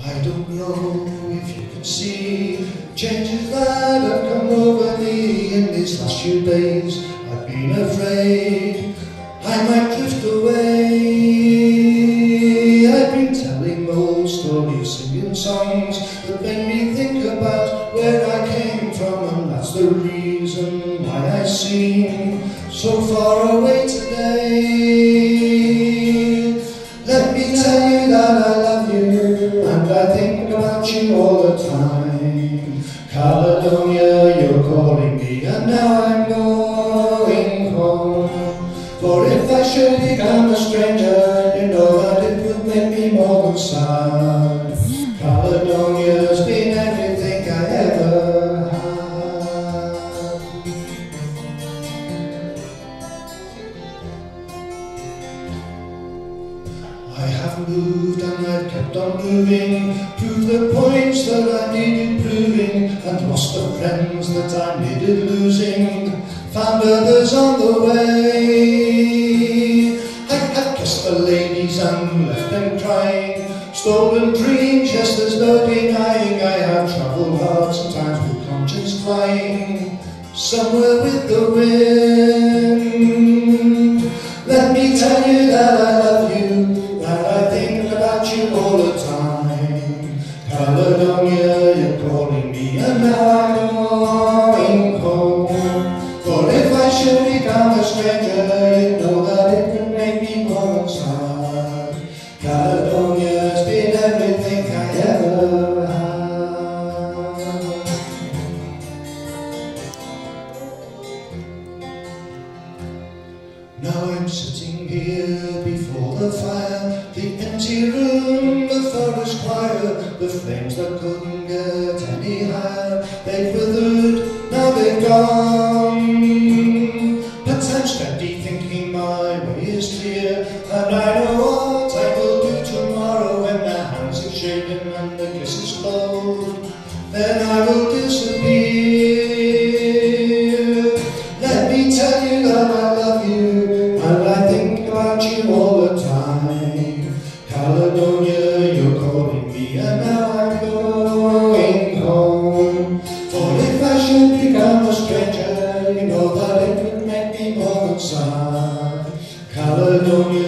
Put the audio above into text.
I don't know if you can see changes that have come over me in these last few days. I've been afraid I might drift away. I've been telling old stories, singing songs that make me think about where I came from, and that's the reason why I seem so far away today. Let me tell you that I love you, and I think about you all the time. Caledonia, you're calling me, and now I'm going home. For if I should become a stranger, you know that it would make me more than sad. Caledonia's been everything I ever had. I have moved and I've kept on moving, proved the points that I needed proving, and lost the friends that I needed losing, found others on the way. I've kissed the ladies and left them crying, stolen dreams, yes, there's no denying. I have travelled hard, sometimes with conscience flying, somewhere with the wind. Let me tell you that I love you, that I think about you all the time. Caledonia, you're calling me, and now I'm going home. For if I should become a stranger, you know that it would make me more than sad. Caledonia's been everything I ever had. Now I'm sitting here before the fire, the empty room, the forest choir, the flames that couldn't get any higher. They've withered, now they've gone. But I'm steady thinking my way is clear, and I know what I will do tomorrow when the hands are shaken and the kisses flowed. Then I will disappear. Let me tell you that I love you, and I think about you all the time. Caledonia, you're calling me, and now I'm going home. For if I should become a stranger, you know that it would make me more than sad. Caledonia,